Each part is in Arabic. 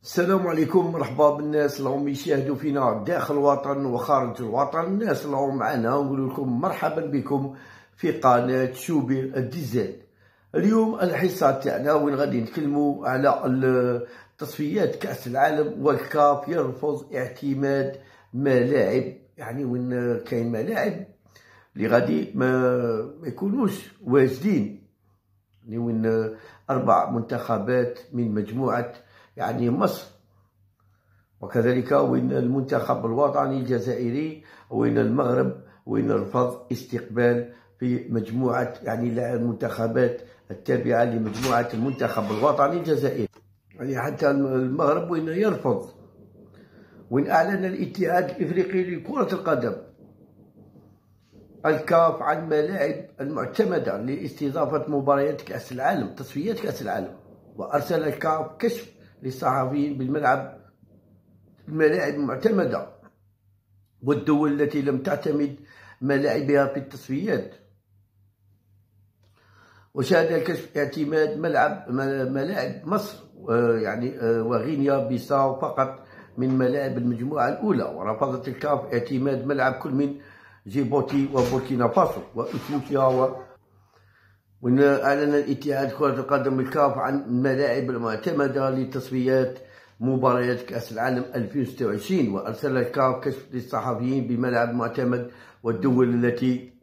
السلام عليكم، مرحبا بالناس اللي راهم يشاهدوا فينا داخل الوطن وخارج الوطن. الناس اللي راهم معنا نقول لكم مرحبا بكم في قناة شوبير ديزاد. اليوم الحصة تاعنا وين غادي نتكلموا على تصفيات كأس العالم، والكاف يرفض اعتماد ملاعب، يعني وين كاين ملاعب اللي غادي ما يكونوش واجدين، يعني وين 4 منتخبات من مجموعة يعني مصر، وكذلك وين المنتخب الوطني الجزائري، وين المغرب، وين رفض استقبال في مجموعة يعني المنتخبات التابعة لمجموعة المنتخب الوطني الجزائري. يعني حتى المغرب وين يرفض، وين أعلن الاتحاد الإفريقي لكرة القدم الكاف عن الملاعب المعتمدة لاستضافة مباريات كأس العالم، تصفيات كأس العالم، وأرسل الكاف كشف للصحفيين الملاعب المعتمدة والدول التي لم تعتمد ملاعبها في التصفيات. وشهد الكشف اعتماد ملاعب مصر يعني وغينيا بيساو فقط من ملاعب المجموعة الأولى، ورفضت الكاف اعتماد ملعب كل من جيبوتي وبوركينا فاسو وإثيوبيا. وإن أعلن الاتحاد كرة القدم الكاف عن الملاعب المعتمدة لتصفيات مباريات كأس العالم 2026، وأرسل الكاف كشف للصحفيين بملعب معتمد والدول التي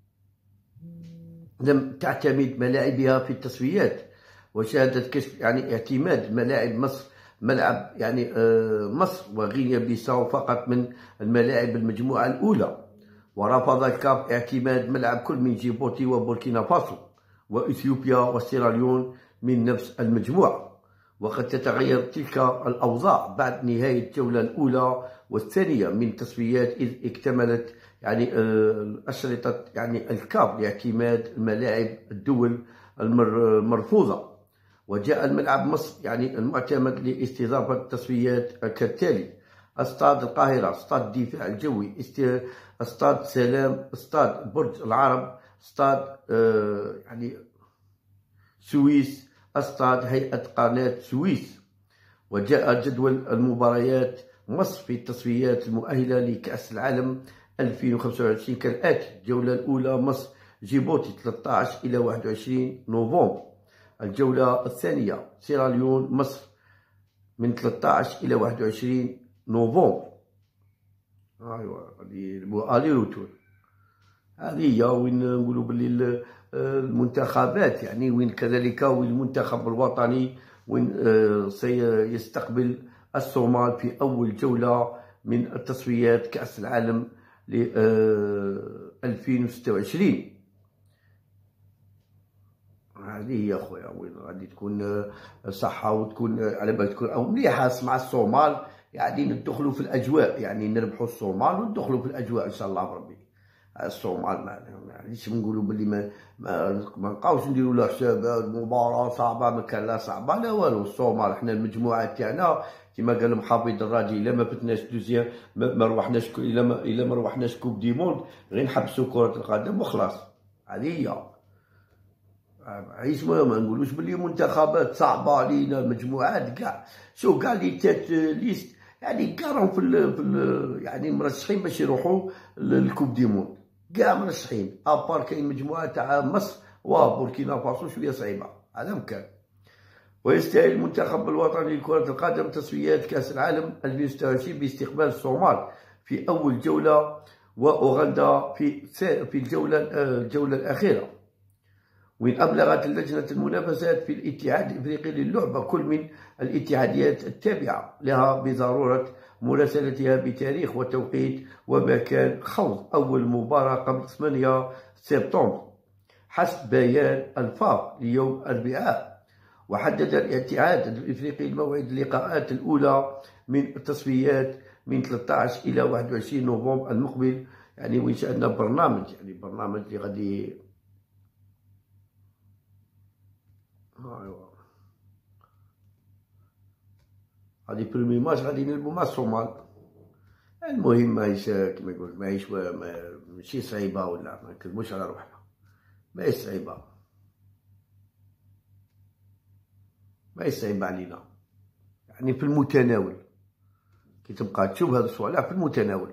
لم تعتمد ملاعبها في التصفيات. وشهدت كشف يعني اعتماد ملاعب مصر ملعب يعني مصر وغينيا بيساو فقط من الملاعب المجموعة الأولى، ورفض الكاف اعتماد ملعب كل من جيبوتي وبوركينا فاسو وإثيوبيا وسيراليون من نفس المجموعة. وقد تتغير تلك الأوضاع بعد نهاية الجولة الأولى والثانية من التصفيات، إذ اكتملت يعني أشرطة يعني الكاف لاعتماد ملاعب الدول المرفوضة. وجاء الملعب مصر يعني المعتمد لاستضافة التصفيات كالتالي: استاد القاهرة، استاد الدفاع الجوي، استاد سلام، استاد برج العرب، استاد يعني سويس، استاد هيئة قناة سويس. وجاء جدول المباريات مصر في التصفيات المؤهلة لكأس العالم 2025 كالآتي: الجولة الأولى مصر جيبوتي 13 إلى 21 نوفمبر. الجولة الثانية سيراليون مصر من 13 إلى 21 نوفمبر. أيوا هذه الي روتور، هذه هي وين نقولوا باللي المنتخبات يعني وين كذلك وين المنتخب الوطني وين سيستقبل الصومال في أول جولة من التصفيات كأس العالم ل 2026. هذه يا خويا وين غادي تكون صحة وتكون على بال تكون أو مليحة مع الصومال، يعني ندخلوا في الأجواء، يعني نربحوا الصومال وندخلوا في الأجواء إن شاء الله بربي. الصومال معليش نقولوا بلي ما نبقاوش نديروا له حسابات مباراة صعبة، ما كان لا صعبة لا والو. الصومال حنا المجموعة تاعنا كيما قال محافظ الراجي، إلا ما فتناش دوزيام ما روحناش، إلا ما روحناش كوب دي موند غير نحبسوا كرة القدم وخلاص. هذه هي عيش ما نقولوش بلي منتخبات صعبة علينا، المجموعات كاع شو كاع لي تات ليست يعني كاع راهم في يعني مرشحين باش يروحوا للكوب دي موند، كاع مرشحين ابار كاين مجموعة تاع مصر وبوركينا فاسو شوية صعيبة، هذا مكان. ويستاهل المنتخب الوطني لكرة القدم تصفيات كأس العالم 2026 باستقبال الصومال في أول جولة وأوغندا في الجولة الأخيرة. وين أبلغت اللجنة المنافسات في الاتحاد الإفريقي للعبة كل من الاتحاديات التابعة لها بضرورة مراسلتها بتاريخ وتوقيت ومكان خوض أول مباراة قبل 8 سبتمبر حسب بيان الفاف ليوم الأربعاء. وحدد الاتحاد الإفريقي موعد اللقاءات الأولى من التصفيات من 13 إلى 21 نوفمبر المقبل، يعني وين شأننا برنامج اللي غادي ايوا هادي بريمي ماتش غادي نلعبو مع الصومال. المهم ماهيش كيما يقول ماشي صعيبة، ولا ما نكذبوش على روحنا، ماهيش صعيبة علينا. يعني في المتناول، كي تبقى تشوف هاد الصوالح في المتناول.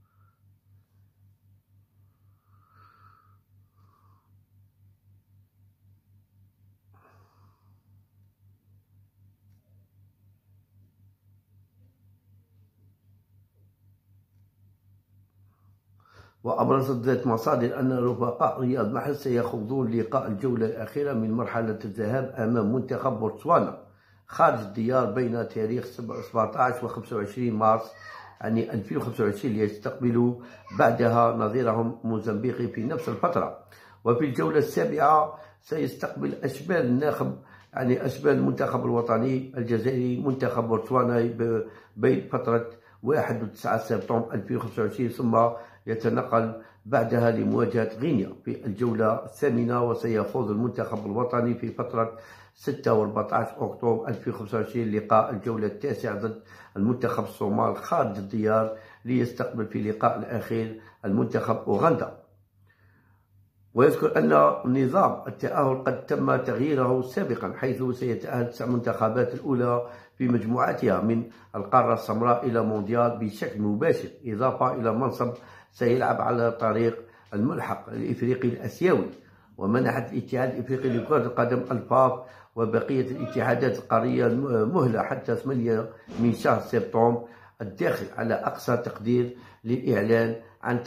وأبرزت ذات مصادر أن رفقاء رياض محرز سيخوضون لقاء الجولة الأخيرة من مرحلة الذهاب أمام منتخب بوتسوانا خارج الديار بين تاريخ 17 و 25 مارس يعني 2025، ليستقبلوا بعدها نظيرهم موزمبيقي في نفس الفترة. وفي الجولة السابعة سيستقبل أشبال الناخب يعني أشبال المنتخب الوطني الجزائري منتخب بوتسوانا بين فترة 1 و 9 سبتمبر 2025، ثم يتنقل بعدها لمواجهة غينيا في الجولة الثامنة. وسيفوز المنتخب الوطني في فترة 6 و 14 أكتوبر 2025 لقاء الجولة التاسعة ضد المنتخب الصومال خارج الديار، ليستقبل في اللقاء الأخير المنتخب أوغندا. ويذكر أن نظام التأهل قد تم تغييره سابقا، حيث سيتأهل 9 منتخبات الأولى في مجموعتها من القارة السمراء إلى مونديال بشكل مباشر، إضافة إلى منصب سيلعب على طريق الملحق الإفريقي الآسيوي. ومنحت الاتحاد الإفريقي لكرة القدم الفاف وبقية الاتحادات القارية مهلة حتى 8 من شهر سبتمبر الداخل على أقصى تقدير للإعلان عن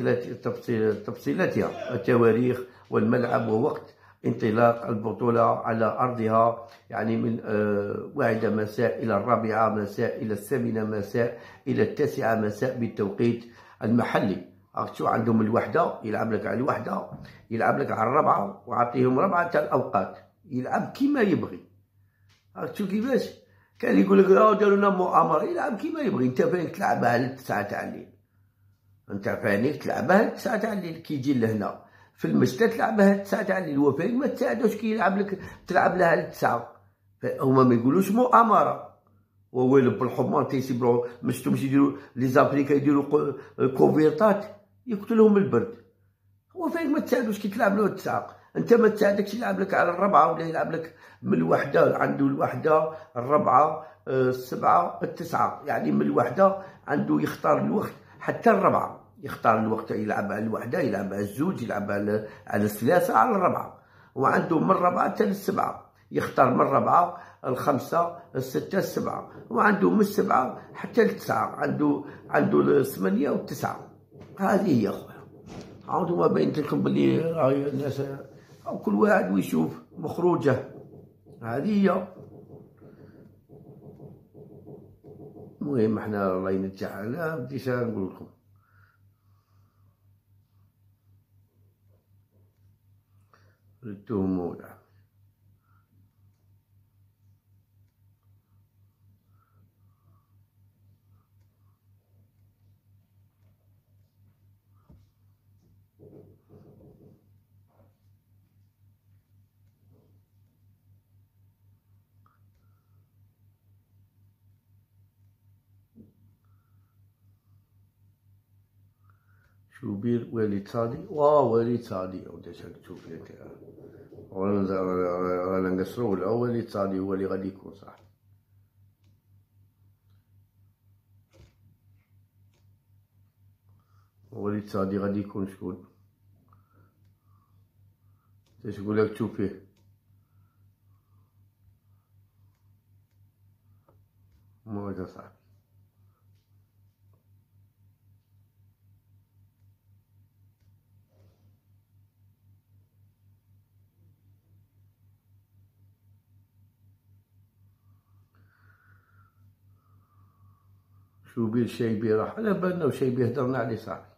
تفصيلاتها، التواريخ والملعب ووقت انطلاق البطولة على أرضها، يعني من 1 مساء إلى 4 مساء إلى 8 مساء إلى 9 مساء بالتوقيت المحلي. شو عندهم الوحدة، يلعب لك على الوحدة، يلعب لك على 4 وعطيهم 4 تاع الأوقات، يلعب كيما يبغي. شو كيفاش كان يقول لك داروا لنا مؤامرة، يلعب كيما يبغي. انت فين تلعبها ل9 تاع الليل، انت فانيك تلعبها ل9 تاع الليل، كي يجي لهنا في المشتى تلعبها ل9 تاع الليل، هو فانيك ما تساعدوش كي يلعب لك تلعب لها ل9. هما ما يقولوش مؤامرة، وويلب بالحمان تيسيبرو مش تمشي يديروا لي زافريكا يديروا كوفيرتات يقتلهم البرد. هو فانيك ما تساعدوش كي تلعب له ل9، انت ما تساعدكش يلعب لك على 4 ولا يلعب لك من الوحدة، عنده الوحدة 4 7 9، يعني من الوحدة عنده يختار الوقت حتى 4، يختار الوقت يلعب على الوحدة، يلعب على 2، يلعب على 3، على 4، وعنده من 4 حتى ل7، يختار من 4 ل5 ل6 ل7، وعنده من 7 حتى ل9، عنده 8 و9. هذه هي خويا، عاودوا ما بين لكم بلي راهي الناس أو كل واحد ويشوف مخروجه. هذه هي. المهم احنا الله ينجح على بديش نقول لكم. ردوهم مولا. شوبير وليد صادي، وليد صادي ودي تشوف انت، رانا نقصرو ولا وليد صادي هو اللي غادي يكون صح. وليد صادي غادي يكون شكون؟ اش نقول لك تشوف فيه؟ موجة صاحبي. شوبير شايبي راح على بالنا، وشايبي هدرنا عليه صاحبي،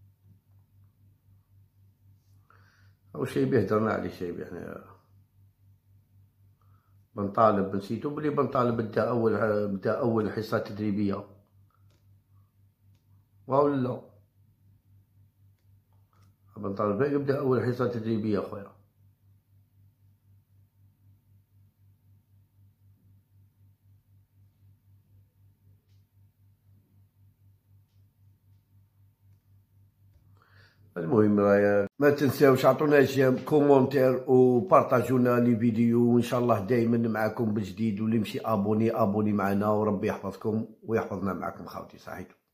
او شايبي هدرنا عليه. شايبي احنا بنطالب، نسيتو بلي بنطالب بدا اول حصة تدريبية، ولا بنطالب يبدا اول حصة تدريبية خويا. المهم رايا ما تنساوش عطونا جيم كومونتير وبارطاجونا لي فيديو، وان شاء الله دائما معكم بجديد، واللي مشي ابوني معنا، وربي يحفظكم ويحفظنا معكم خاوتي. صحيتو.